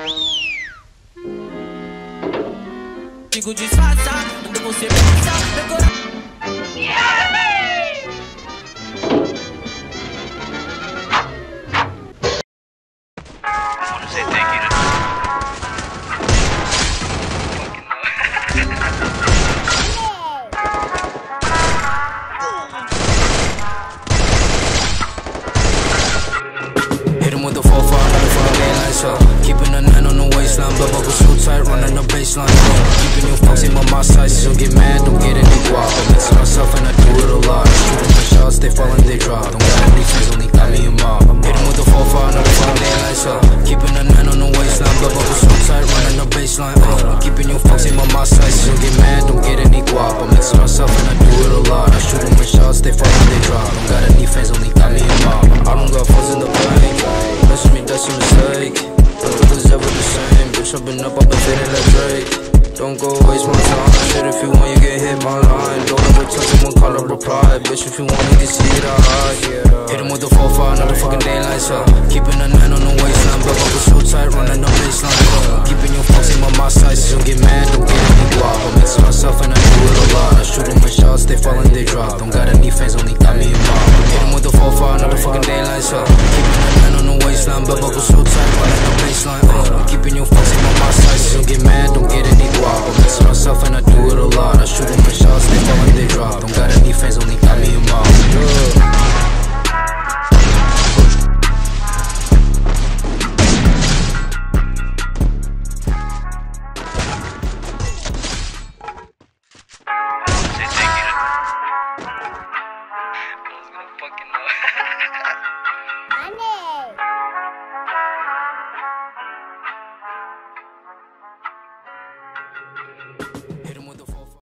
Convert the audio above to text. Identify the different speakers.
Speaker 1: Digo disfarçar, quando você pensar, meu coração.
Speaker 2: Hit him with the 4-5, running from the main line, so keeping a 9 on the waistline, but buckle so tight, running the baseline. Keeping you folks in my size, so get mad, don't get any guap. I'm mixing myself and I do it a lot. Shooting the shots, they fall and they drop. Don't got any friends, only got me a mob. Hit him with the 4-5, running from the main line, so keeping a 9 on the waistline, but buckle so tight, running the baseline. Keeping you folks in my size, so get mad, don't get any guap. I'm mixing myself and I do it a lot. I shoot them with shots, they fall and they drop. Don't got any friends, only got me a mob. I don't got funds in the bank. Messing me, that's a mistake. Nothing was ever the same. Bitch, I've been up, I've been feeling like Drake. Don't go waste my time. Shit, if you want, you get hit my line. Don't ever touch someone, call a reply. Bitch, if you want, you can see it, alright. Hit him with the 4-5, not the fucking daylight, so keeping a 9 on the waistline, but